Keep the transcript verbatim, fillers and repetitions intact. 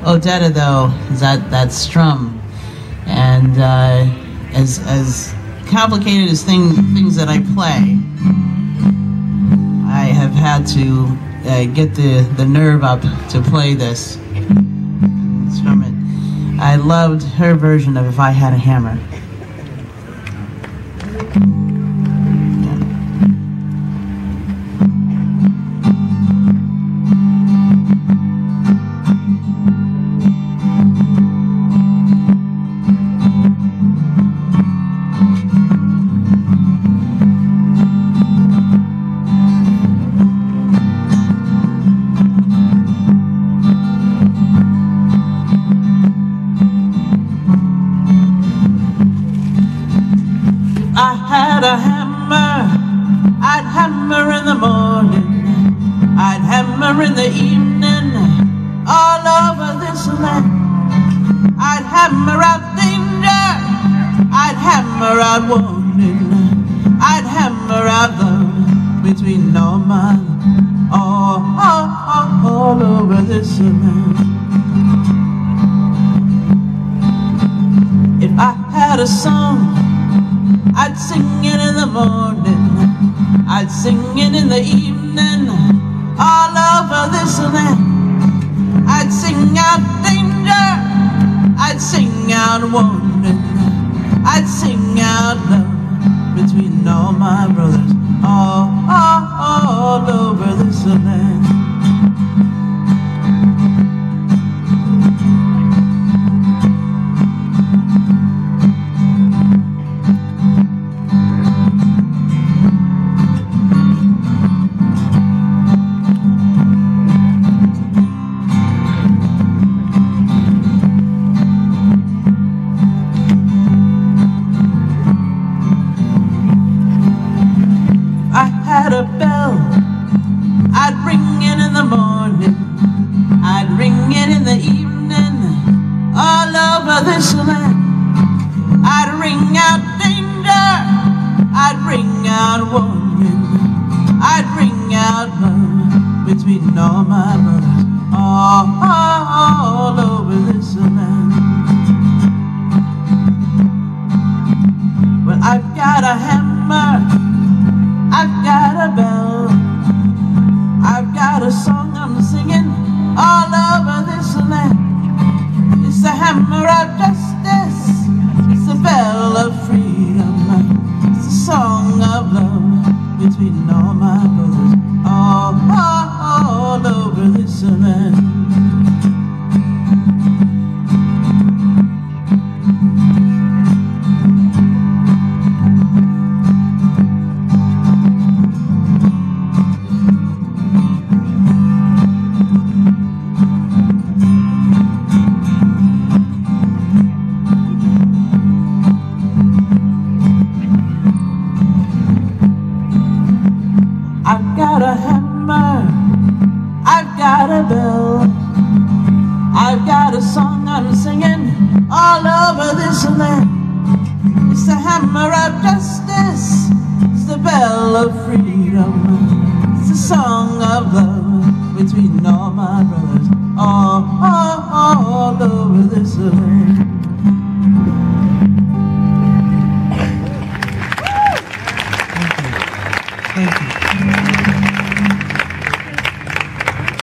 Odetta, though, is that, that strum. And uh, as, as complicated as thing, things that I play, I have had to uh, get the, the nerve up to play this instrument. I loved her version of If I Had a Hammer. A hammer, I'd hammer in the morning, I'd hammer in the evening, all over this land. I'd hammer out danger, I'd hammer out warning, I'd hammer out love between all my, all, all, all, all over this land. If I had a song, I'd sing it in the morning, I'd sing it in the evening, all over this land. I'd sing out danger, I'd sing out warning, I'd sing out love between all my brothers, all, all, all over this land. A bell, I'd ring it in the morning, I'd ring it in the evening, all over this land. I'd ring out danger, I'd ring out warning, I'd ring out love between all my brothers, all, all, all over this land. Well, I've got a hammer, I've got a bell, I've got a song I'm singing all over this land. It's the hammer of justice, it's the bell of freedom, it's the song of love between all my brothers, all, all, all over this land. I've got a hammer, I've got a bell, I've got a song I'm singing all over this land. It's the hammer of justice, it's the bell of freedom, it's the song of love between all my brothers, all, all, all over this land.